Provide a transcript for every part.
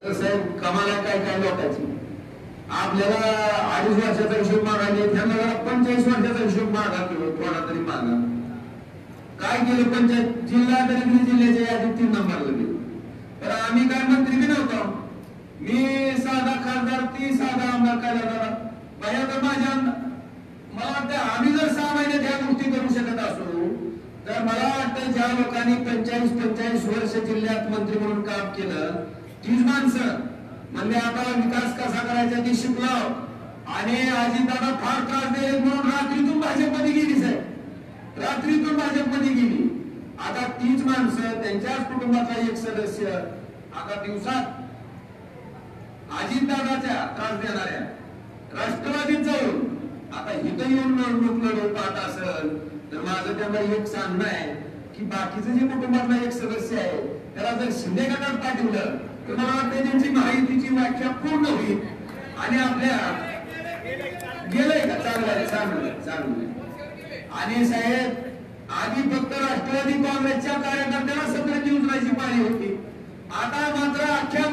साहेब कमाला काय काय लोकांची आपल्याला 2.5 वर्षाचा हिशोब मागायला त्यांना 45 वर्षाचा हिशोब मागा किंवा थोडा तरी मागा. काय केलं पंचायत जिल्हा तरी जिल्ह्याच्या यादीत 3 नंबरला गेलो. तर आम्ही काय मंत्री बी नव्हतो. मी साधा खासदार ती साधा आमदार काय झाला बाया तर माझ्या मला वाटतं आम्ही जर 6 महिन्यात ह्या गोष्टी करू शकत असू तर मला वाटतं ज्या लोकांनी 45 वर्ष जिल्ह्यात मंत्री म्हणून काम केलं तीच माणसं म्हणजे आता विकास कसा करायचा ते शिकलो. आणि अजितदादा फार त्रास दिले म्हणून रात्रीतून भाजपमध्ये गेली साहेब, रात्रीतून भाजपमध्ये गेली. आता तीच माणसं त्यांच्याच कुटुंबाचा एक सदस्य आता दिवसात अजितदादाच्या त्रास देणाऱ्या राष्ट्रवादीत जाऊन आता इथं येऊन निवडणूक लढवून पाहत असेल तर माझं त्यांना एक सांगणं आहे की बाकीचं जे कुटुंबातला एक सदस्य आहे त्याला जर शिंदे गटात पाठवलं तर मला वाटतं त्यांची माहितीची व्याख्या पूर्ण होईल आणि आपल्या गेलंय का चांगलं चांगलं चांगलं. आणि साहेब आधी फक्त राष्ट्रवादी काँग्रेसच्या कार्यकर्त्याला सत्र उचलायची पाळी होती. आता मात्र अख्ख्या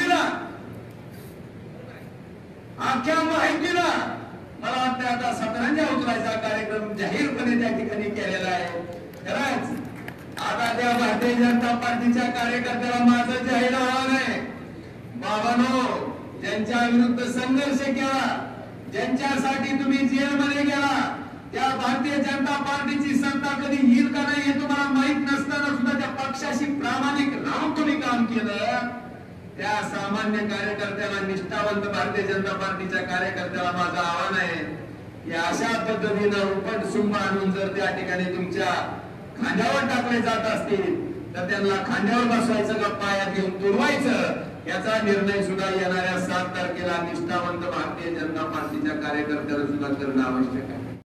माहितीला मला वाटतं आता सत्रांच्या उचलायचा कार्यक्रम जाहीरपणे त्या ठिकाणी केलेला आहे. खरंच आता त्या भारतीय जनता पार्टीच्या कार्यकर्त्याला माझं जाहीर आव्हान आहे, बाबांनो ज्यांच्या विरुद्ध संघर्ष केला, ज्यांच्यासाठी तुम्ही जेलमध्ये गेला, त्या भारतीय जनता पार्टीची सत्ता कधी येईल का नाही हे तुम्हाला माहित नसताना सुद्धा त्या पक्षाशी प्रामाणिक राहून तुम्ही काम केलं. त्या सामान्य कार्यकर्त्याला, निष्ठावंत भारतीय जनता पार्टीच्या कार्यकर्त्याला माझं आव्हान आहे की अशा पद्धतीनं उपट सुंब आणून जर त्या ठिकाणी तुमच्या खांद्यावर टाकले जात असतील तर त्यांना खांद्यावर बसवायचं का पायात घेऊन तुडवायचं याचा निर्णय सुद्धा येणाऱ्या 7 तारखेला निष्ठावंत भारतीय जनता पार्टीच्या कार्यकर्त्याला सुद्धा करणं आवश्यक आहे.